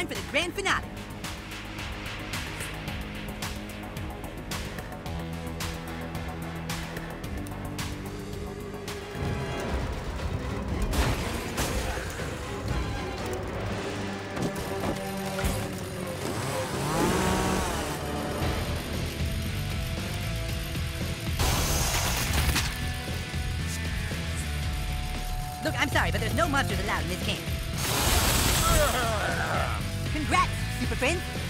time for the grand finale. Look, I'm sorry, but there's no monsters allowed in this game. Congrats, super friends!